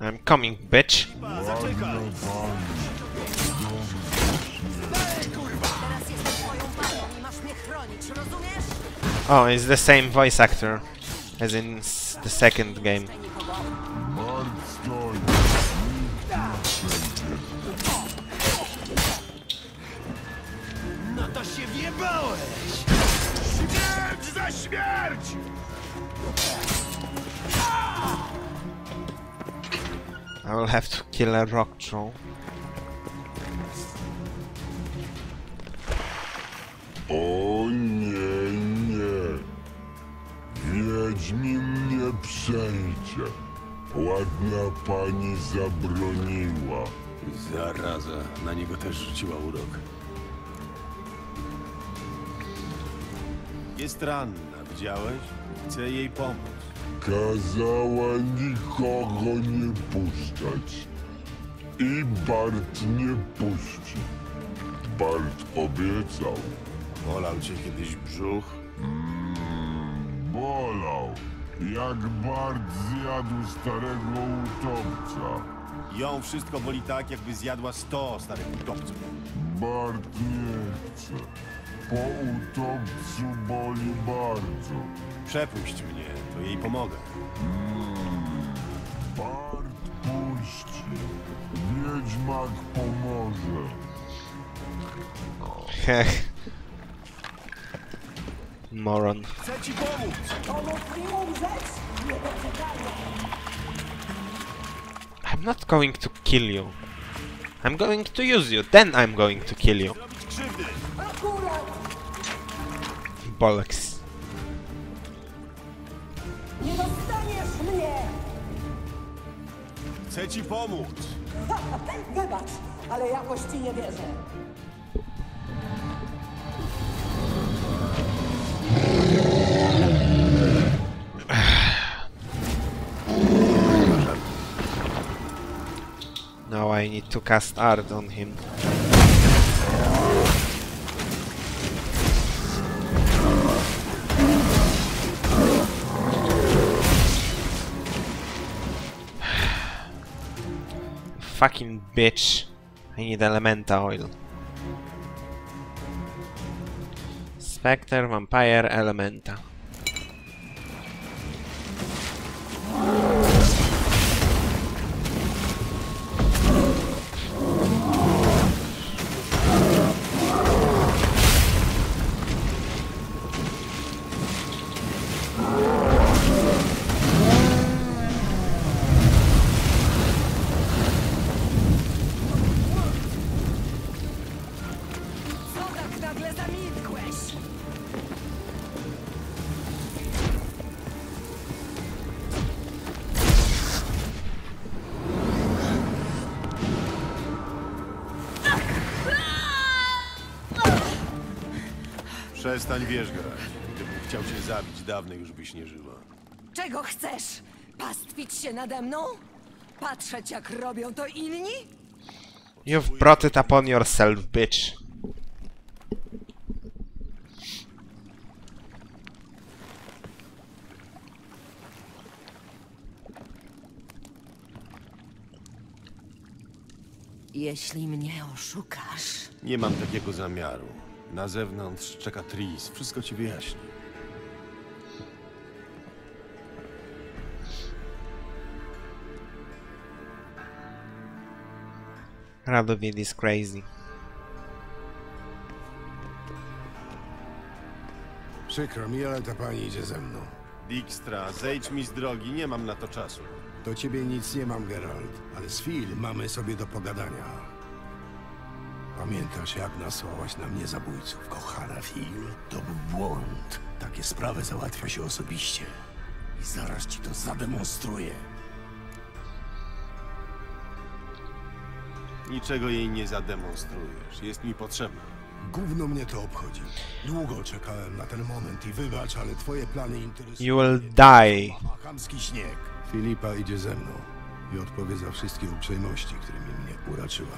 I'm coming, bitch. Oh, it's the same voice actor as in the second game. No to się wjebałeś! Śmierć za śmierć! I will have to kill a rock troll. O nie, nie. Wiedźmin nie przejdzie. Ładna pani zabroniła. Zaraza, na niego też rzuciła urok. Jest ranna, widziałeś? Chcę jej pomóc. Kazała nikogo nie puszczać. I Bart nie puści. Bart obiecał. Bolał cię kiedyś brzuch? Bolał. Jak Bart zjadł starego utopca. Ją wszystko boli tak, jakby zjadła 100 starych utopców. Bart nie chce. Po utopcu boli bardzo. Przepuść mnie, to jej pomogę. Bart puści. Wiedźmak pomoże. Heh. Moron. Chcę ci pomóc! I'm not going to kill you. I'm going to use you, then I'm going to kill you. Robić krzywdy! Bollocks. Nie dostaniesz mnie! Chcę ci pomóc! Wybacz, ale jakoś ci nie wierzę. Now I need to cast art on him. Fucking bitch. I need Elementa oil. Spectre, Vampire, Elementa. Co tak nagle zamilkłeś? Przestań wierzgać. Gdybym chciał cię zabić, dawno już byś nie żyła. Czego chcesz? Pastwić się nade mną? Patrzeć, jak robią to inni? You've brought it upon yourself, bitch. Jeśli mnie oszukasz... Nie mam takiego zamiaru. Na zewnątrz czeka Tris. Wszystko ci wyjaśni. Radovid is crazy. Przykro mi, ale ta pani idzie ze mną. Dijkstra, zejdź mi z drogi, nie mam na to czasu. Do ciebie nic nie mam, Geralt, ale z Phil mamy sobie do pogadania. Pamiętasz, jak nasłałaś na mnie zabójców, kochana Phil? To był błąd. Takie sprawy załatwia się osobiście. I zaraz ci to zademonstruję. Niczego jej nie zademonstrujesz. Jest mi potrzebna. Gówno mnie to obchodzi. Długo czekałem na ten moment i wybacz, ale twoje plany interesują. You will die. Chamski śnieg. Filipa idzie ze mną i odpowie za wszystkie uprzejmości, którymi mnie uraczyła.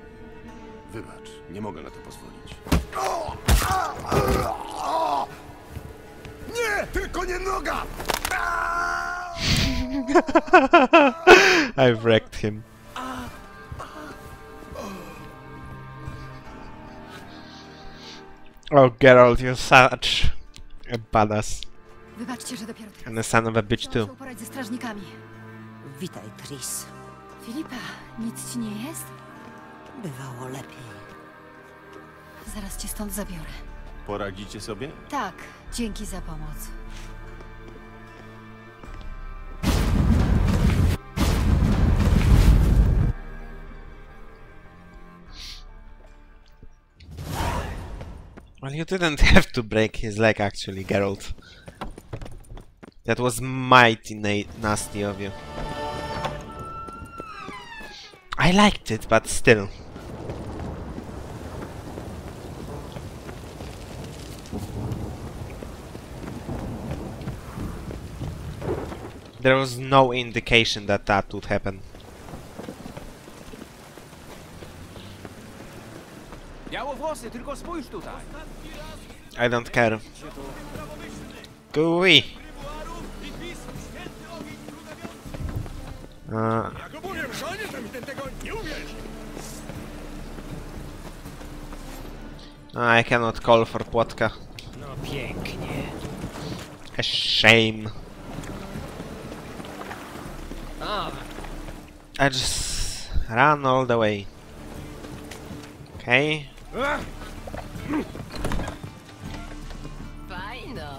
Wybacz, nie mogę na to pozwolić. konie noga! I've wrecked him. Oh, Geralt, you're such a badass. Wybaczcie, że dopiero teraz. And a son of a bitch Muszę too. się uporać ze strażnikami. Witaj, Tris. Filipa, nic ci nie jest? Bywało lepiej. Zaraz cię stąd zabiorę. Poradzicie sobie? Tak, dzięki za pomoc. Well, you didn't have to break his leg, actually, Geralt. That was mighty nasty of you. I liked it, but still. There was no indication that that would happen. Białowłosy, tylko spójrz tutaj. I don't care. Gooey! I cannot call for Płotka. No pięknie. A shame. I just run all the way. Okay. Fajno.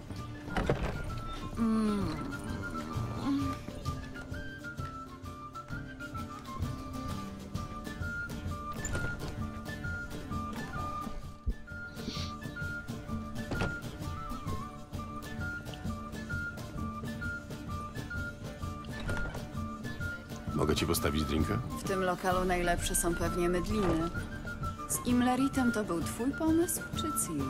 Mogę ci postawić drinka? W tym lokalu najlepsze są pewnie mydliny. Z Imleritem to był twój pomysł, czy Ciri?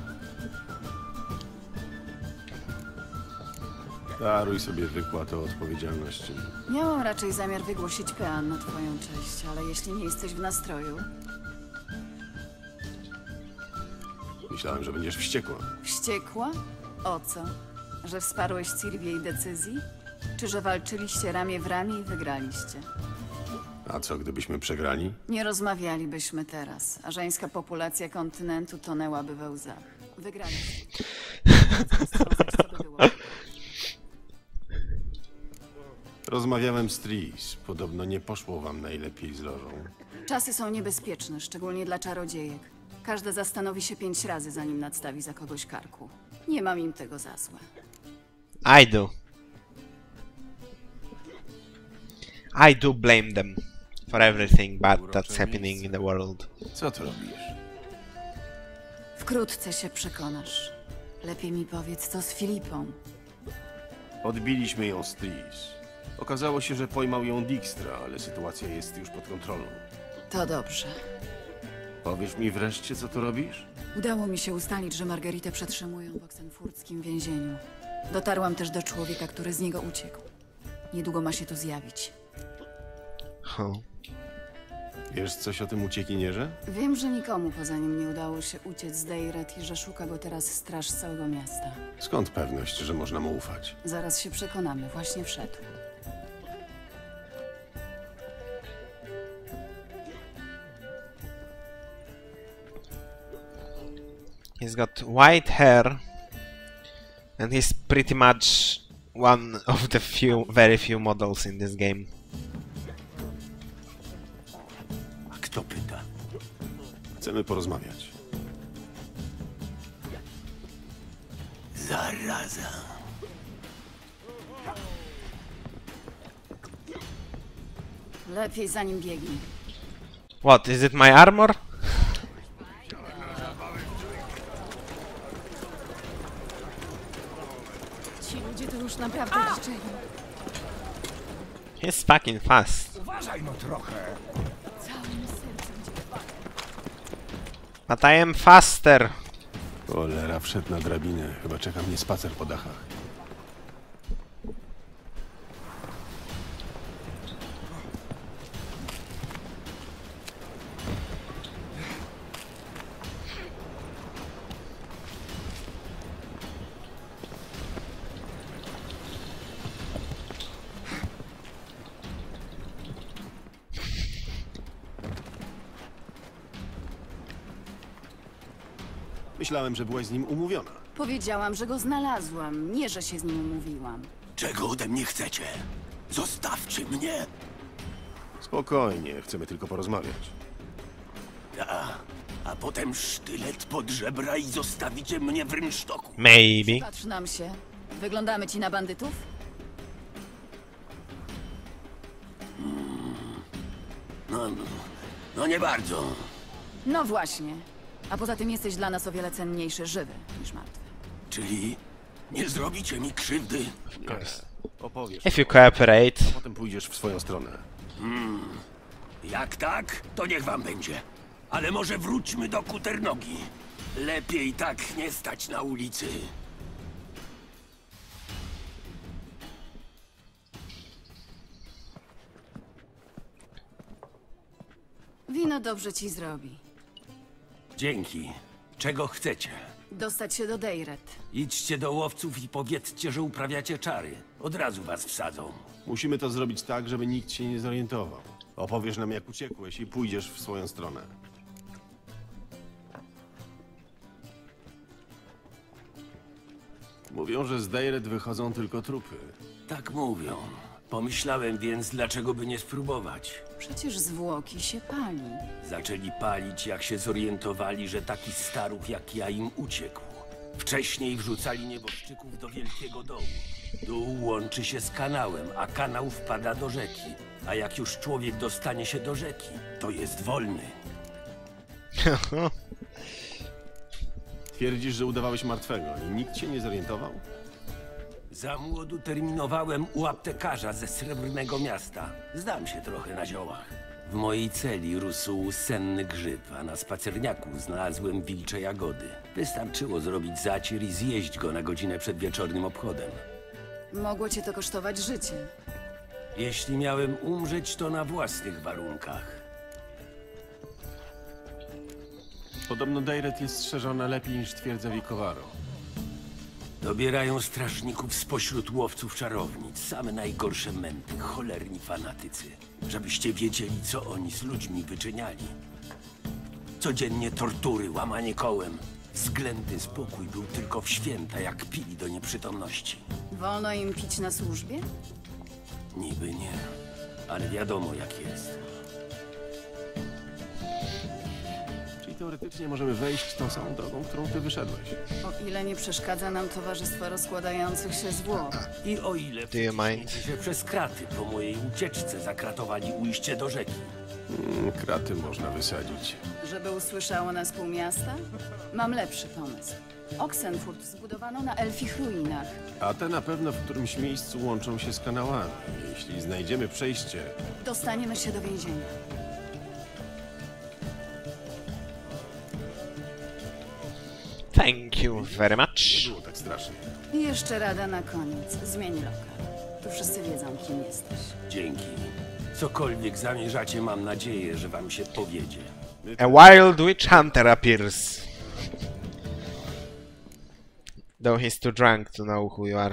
Daruj sobie wykład o odpowiedzialności. Miałam raczej zamiar wygłosić pean na twoją cześć, ale jeśli nie jesteś w nastroju... Myślałem, że będziesz wściekła. Wściekła? O co? Że wsparłeś Ciri w jej decyzji? Czy że walczyliście ramię w ramię i wygraliście? A co, gdybyśmy przegrali? Nie rozmawialibyśmy teraz, a żeńska populacja kontynentu tonęłaby we łzach. Wygraliście. Co by było? Rozmawiałem z Tris. Podobno nie poszło wam najlepiej z lożą. Czasy są niebezpieczne, szczególnie dla czarodziejek. Każda zastanowi się 5 razy, zanim nadstawi za kogoś karku. Nie mam im tego za złe. I do. I do blame them for everything bad that's happening in the world. Co tu robisz? Wkrótce się przekonasz. Lepiej mi powiedz, co z Filipą. Odbiliśmy ją z Tris. Okazało się, że pojmał ją Dijkstra, ale sytuacja jest już pod kontrolą. To dobrze. Powiesz mi wreszcie, co tu robisz? Udało mi się ustalić, że Margaritę przetrzymują w oksenfurckim więzieniu. Dotarłam też do człowieka, który z niego uciekł. Niedługo ma się tu zjawić. Huh. Wiesz coś o tym uciekinierze? Wiem, że nikomu poza nim nie udało się uciec z Dejret i że szuka go teraz straż z całego miasta. Skąd pewność, że można mu ufać? Zaraz się przekonamy, właśnie wszedł. He's got white hair, and he's pretty much one of the very few models in this game. A kto pyta? Chcemy porozmawiać. Zaraza. Lepiej za nim biegnij. What, is it my armor? Ci ludzie to już naprawdę liczyli. He's fucking fast. Uważaj no trochę. Całym sercem cię chwalę. But I am faster. Cholera, wszedł na drabinę. Chyba czeka mnie spacer po dachach. Myślałem, że byłaś z nim umówiona. Powiedziałam, że go znalazłam, nie że się z nim umówiłam. Czego ode mnie chcecie? Zostawcie mnie! Spokojnie, chcemy tylko porozmawiać. A potem sztylet pod żebra i zostawicie mnie w rynsztoku. Maybe. Patrz nam się. Wyglądamy ci na bandytów? No nie bardzo. No właśnie. A poza tym jesteś dla nas o wiele cenniejszy żywy niż martwy. Czyli nie zrobicie mi krzywdy? Opowiesz, If you cooperate. potem pójdziesz w swoją stronę. Jak tak, to niech wam będzie. Ale może wróćmy do Kuternogi. Lepiej tak nie stać na ulicy. Wino dobrze ci zrobi. Dzięki. Czego chcecie? Dostać się do Dejret. Idźcie do łowców i powiedzcie, że uprawiacie czary. Od razu was wsadzą. Musimy to zrobić tak, żeby nikt się nie zorientował. Opowiesz nam, jak uciekłeś i pójdziesz w swoją stronę. Mówią, że z Dejret wychodzą tylko trupy. Tak mówią. Pomyślałem więc, dlaczego by nie spróbować. Przecież zwłoki się pali. Zaczęli palić, jak się zorientowali, że taki staruch jak ja im uciekł. Wcześniej wrzucali nieboszczyków do wielkiego dołu. Dół łączy się z kanałem, a kanał wpada do rzeki. A jak już człowiek dostanie się do rzeki, to jest wolny. Twierdzisz, że udawałeś martwego i nikt się nie zorientował? Za młodu terminowałem u aptekarza ze Srebrnego Miasta. Znam się trochę na ziołach. W mojej celi rósł senny grzyb, a na spacerniaku znalazłem wilcze jagody. Wystarczyło zrobić zacier i zjeść go na godzinę przed wieczornym obchodem. Mogło cię to kosztować życie. Jeśli miałem umrzeć, to na własnych warunkach. Podobno Dejret jest strzeżona lepiej niż twierdza Wikowaro. Dobierają strażników spośród łowców czarownic. Same najgorsze męty, cholerni fanatycy. Żebyście wiedzieli, co oni z ludźmi wyczyniali. Codziennie tortury, łamanie kołem. Względny spokój był tylko w święta, jak pili do nieprzytomności. Wolno im pić na służbie? Niby nie, ale wiadomo jak jest. Czyli teoretycznie możemy wejść tą samą drogą, którą ty wyszedłeś. O ile nie przeszkadza nam towarzystwo rozkładających się zwłok. I o ile Do you mind? wciśnięci się przez kraty po mojej ucieczce zakratowali ujście do rzeki. Kraty można wysadzić. Żeby usłyszało nas pół miasta? Mam lepszy pomysł. Oxenfurt zbudowano na elfich ruinach. A te na pewno w którymś miejscu łączą się z kanałami. Jeśli znajdziemy przejście, Dostaniemy się do więzienia. Thank you very nie much. było tak strasznie. I jeszcze rada na koniec. Zmień lokal. Tu wszyscy wiedzą, kim jesteś. Dzięki. Cokolwiek zamierzacie, mam nadzieję, że wam się powiedzie. A wild witch hunter appears. Though he's too drunk to know who you are.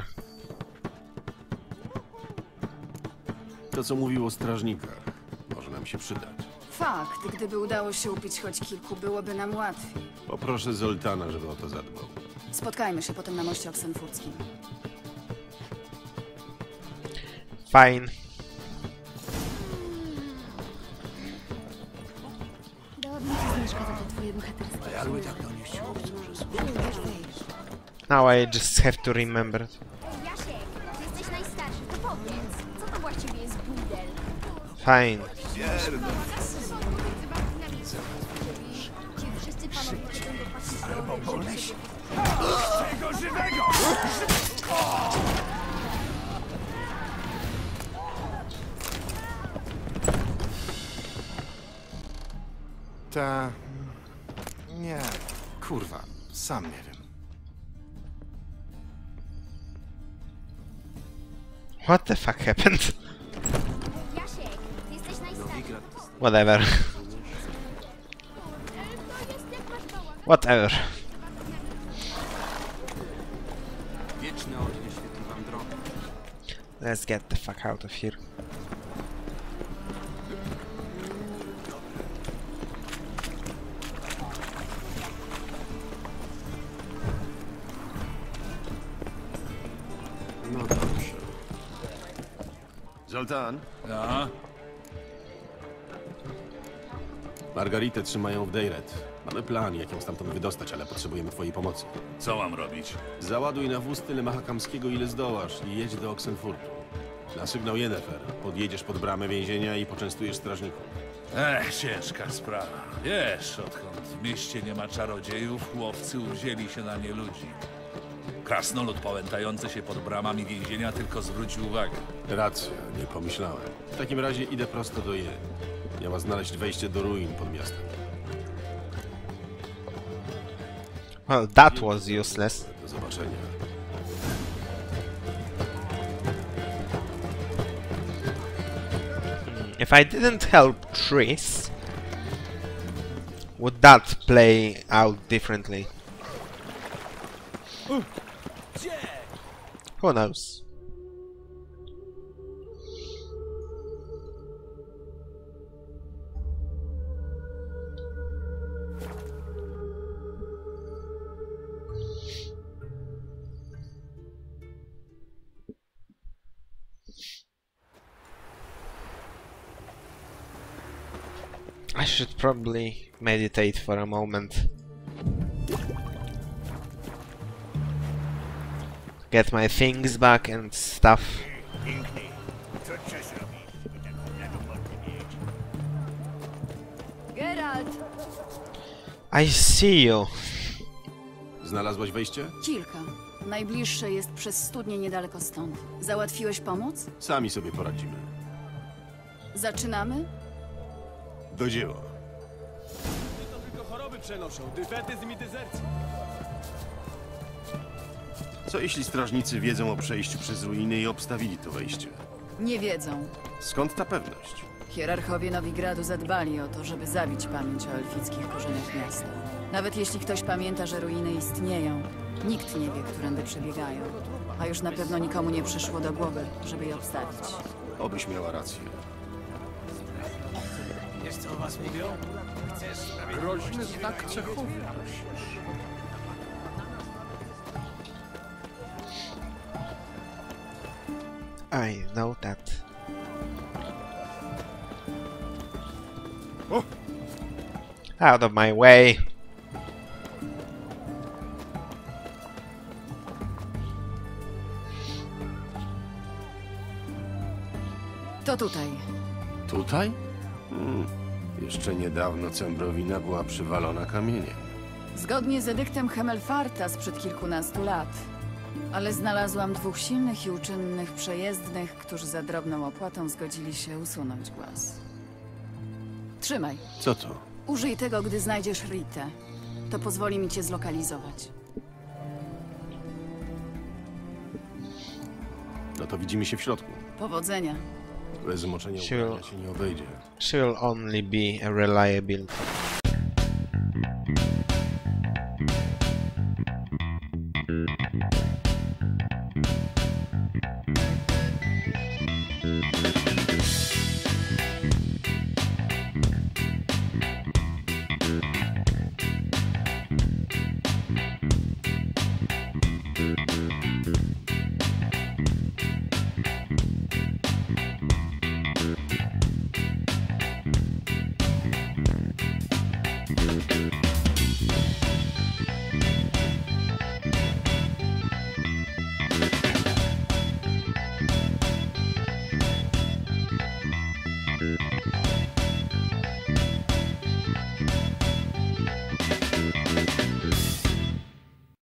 To, co mówił o strażnikach, może nam się przydać. Fakt, gdyby udało się upić choć kilku, byłoby nam łatwiej. Poproszę Zoltana, żeby o to zadbał. Spotkajmy się potem na moście oksenfurckim. Fine. Now I just have to remember. Jasiek, ty jesteś najstarszy, to powiedz, co to właściwie jest burdel? Fine. Ci wszyscy panowie będą patrzeć Ta... Nie, kurwa, sam nie wiem. What the fuck happened? Jasiek, ty jesteś najstarszy. Whatever. Whatever. Wieczny ogień świetli wam drogę. Let's get the fuck out of here. Zoltan, No, Margaritę trzymają w Dejret. Mamy plan, jak ją stamtąd wydostać, ale potrzebujemy twojej pomocy. co mam robić? Załaduj na wóz tyle mahakamskiego, ile zdołasz i jedź do Oxenfurtu. Na sygnał Yennefer podjedziesz pod bramę więzienia i poczęstujesz strażników. Ciężka sprawa. Wiesz, odkąd w mieście nie ma czarodziejów, łowcy uwzięli się na nie ludzi. Krasnolud pałętający się pod bramami więzienia tylko zwrócił uwagę. Racja, nie pomyślałem. W takim razie idę prosto do Yen. Miała znaleźć wejście do ruin pod miastem. Well, that was useless. Do zobaczenia. If I didn't help Triss, would that play out differently? Who knows? I should probably meditate for a moment. Get my things back and stuff. Geralt! I see you. Znalazłaś wejście? Kilka. Najbliższe jest przez studnię niedaleko stąd. Załatwiłeś pomoc? Sami sobie poradzimy. Zaczynamy? Do dzieła. To tylko choroby przenoszą, dyfetyzm i dezercję. Co jeśli strażnicy wiedzą o przejściu przez ruiny i obstawili to wejście? Nie wiedzą. Skąd ta pewność? Hierarchowie Nowigradu zadbali o to, żeby zabić pamięć o elfickich korzeniach miasta. Nawet jeśli ktoś pamięta, że ruiny istnieją, nikt nie wie, którędy przebiegają. A już na pewno nikomu nie przyszło do głowy, żeby je obstawić. Obyś miała rację. Wiesz, co o was mówią? Chcesz Groźny znak cechowy. I know that. Oh. Out of my way. To tutaj. Tutaj? Jeszcze niedawno Cembrowina była przywalona kamieniem. Zgodnie z edyktem Hemelfarta sprzed kilkunastu lat. Ale znalazłam dwóch silnych i uczynnych przejezdnych, którzy za drobną opłatą zgodzili się usunąć głaz. Trzymaj. Co to? Użyj tego, gdy znajdziesz Ritę. To pozwoli mi cię zlokalizować. No to widzimy się w środku. Powodzenia. Bez zmoczenia Sure. ubrania się nie obejdzie. She will only be a reliability.